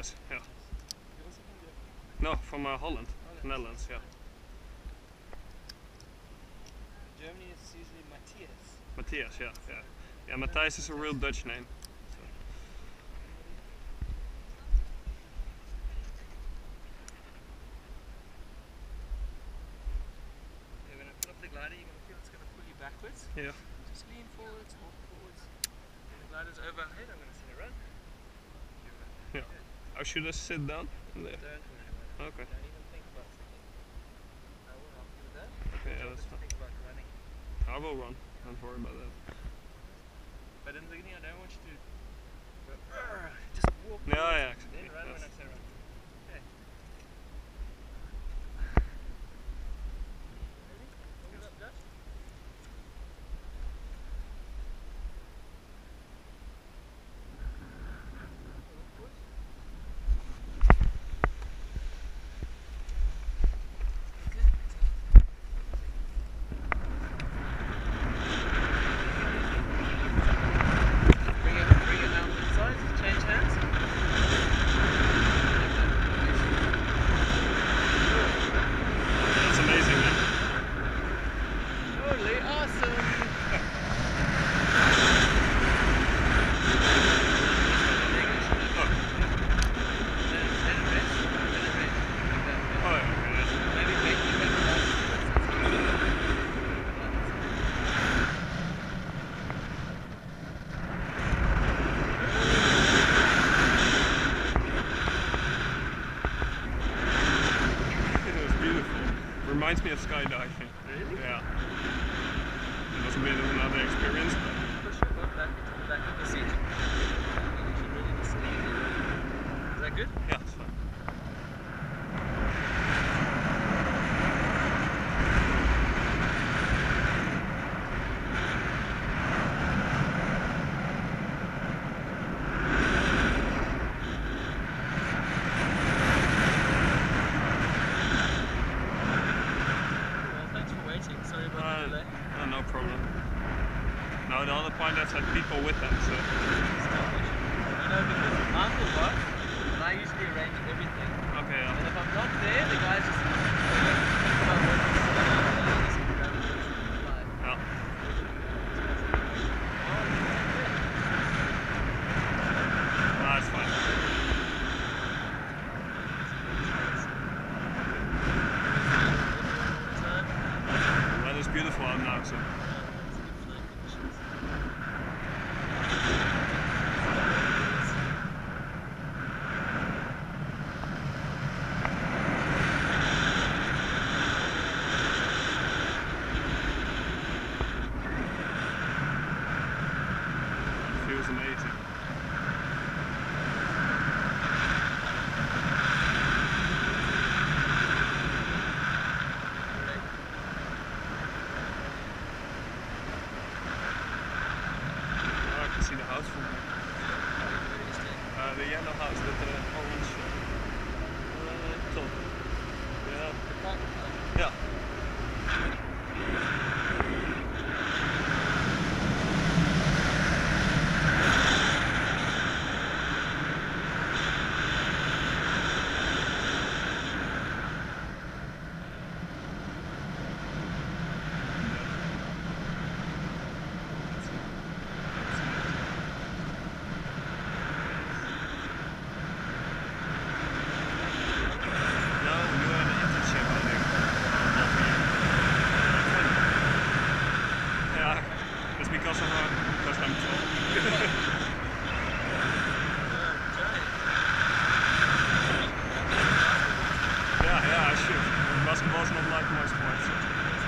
Yes, yeah. No, from Holland, Netherlands, yeah. Germany is usually Matthias. Matthias, yeah, yeah. Yeah, Matthias is a real Dutch name. So. Okay, when I put up the glider, you're going to feel it's going to pull you backwards. Yeah. Just lean forwards, walk forwards. When the glider's overhead, I'm going to say run. Yeah. Or should I sit down? There. Don't worry about it. Okay. Don't even think about sitting. I will help you with that. Okay, yeah, that's fine. Think about running. I will run. Don't worry about that. But in the beginning, I don't want you to go, just walk Yeah, forwards, yeah, exactly. then run Yes. when I say run. Okay. Ready? Hold up, Dutch. Reminds me of skydiving. Really? Yeah. It was a bit of another experience. Push your butt back into the back of the seat. Is that good? Yeah, it's fine. No problem. No, the other pilots had people with them, so. You know, because I'm the boss, and I usually arrange everything. Okay, yeah. And if I'm not there, the guys just think about what to Yeah. No, it's fine. The weather's beautiful out now, so. Feels amazing. I can see the house from here. The yellow house with the orange top. Yeah. Yeah. Because I'm tall. Yeah, I should. Basketball's not like my sport. So.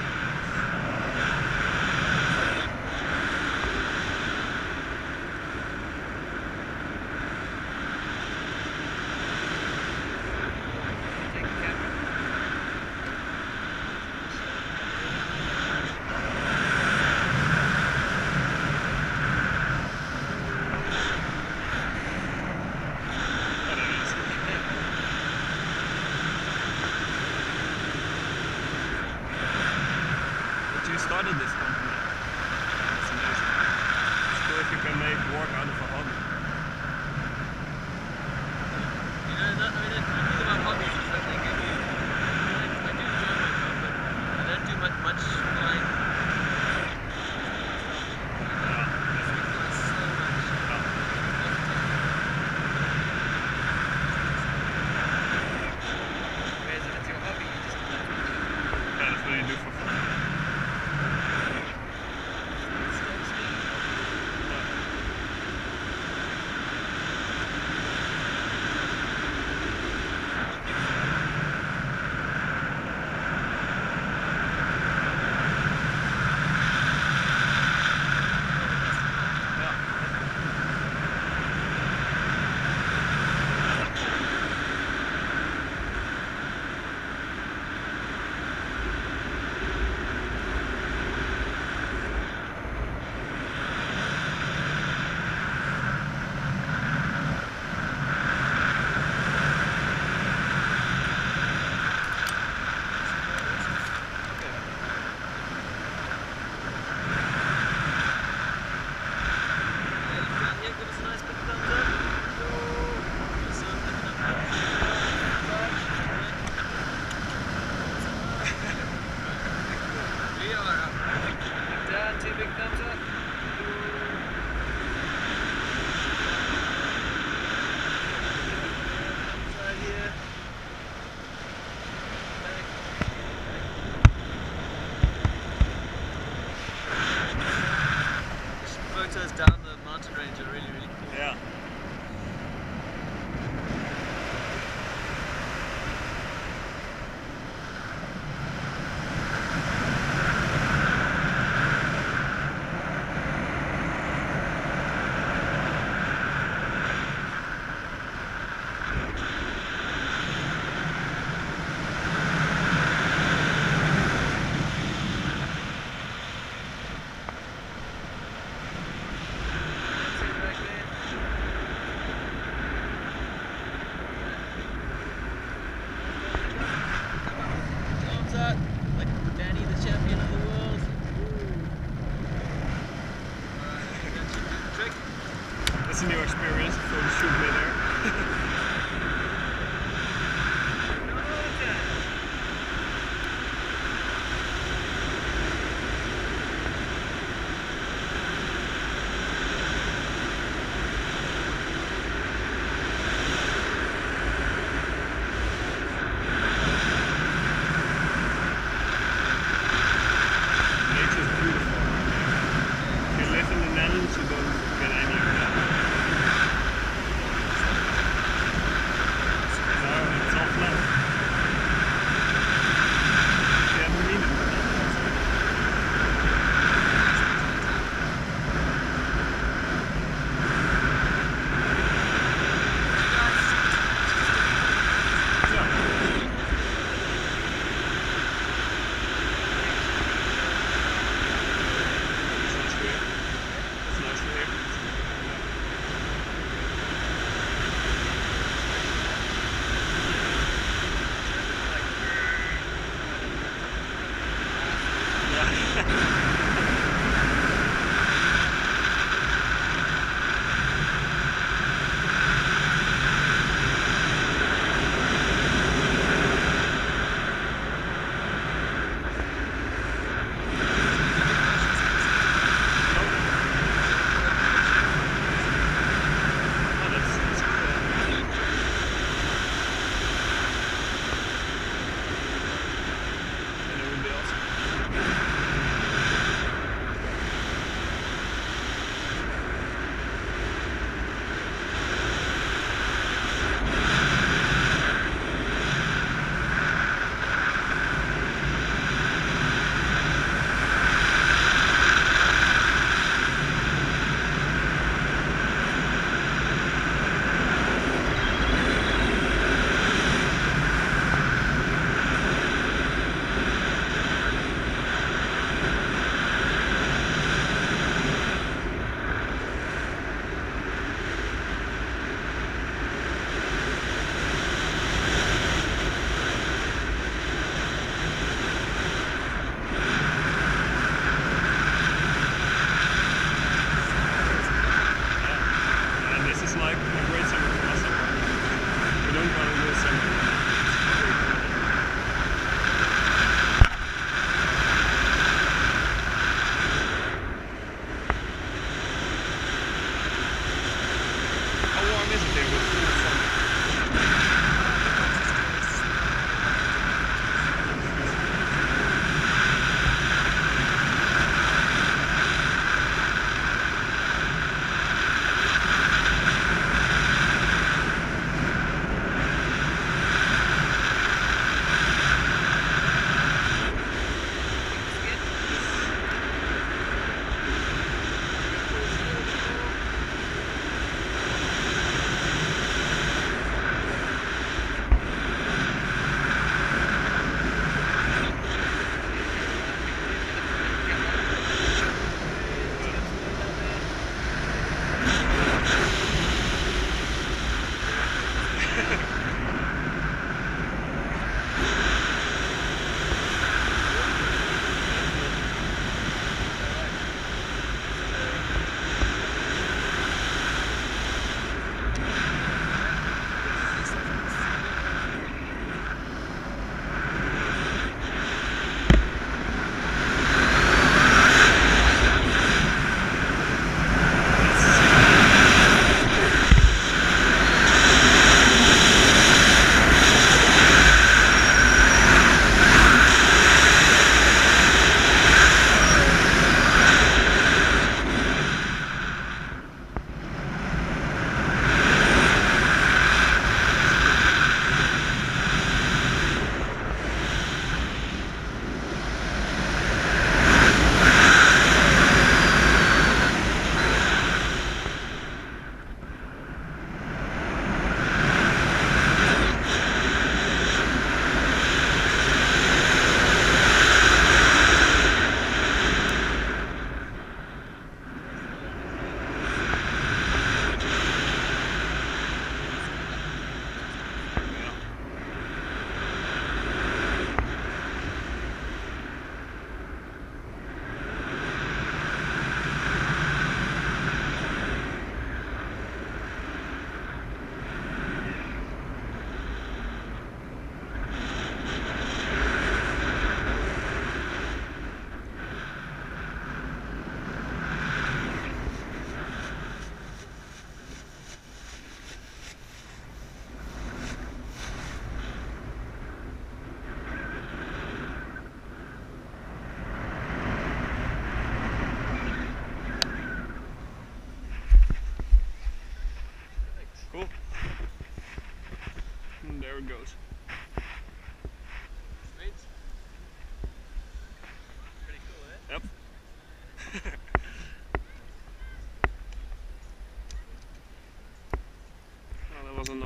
Started this company. It's amazing. It's cool if you can make work out of a hobby. I mean, the thing about hobbies is that they give you. I do enjoy my job, but I don't do much flying. Photos down the mountain range are really cool. Yeah. Like Danny, the champion of the world. Trick. That's a new experience for the shoot midair.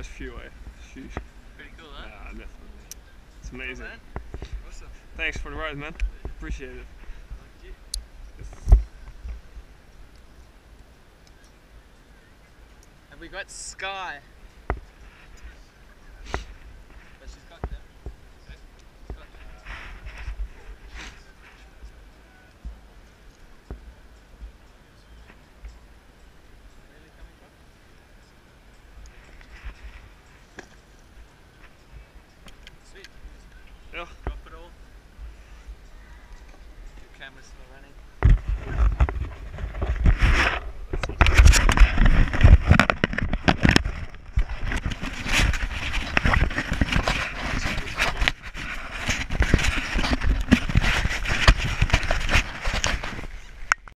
nice view, eh? Sheesh. Pretty cool, huh? Yeah, definitely. It's amazing. Cool, man. Awesome. Thanks for the ride, man. Appreciate it. Thank you. Have we got Sky?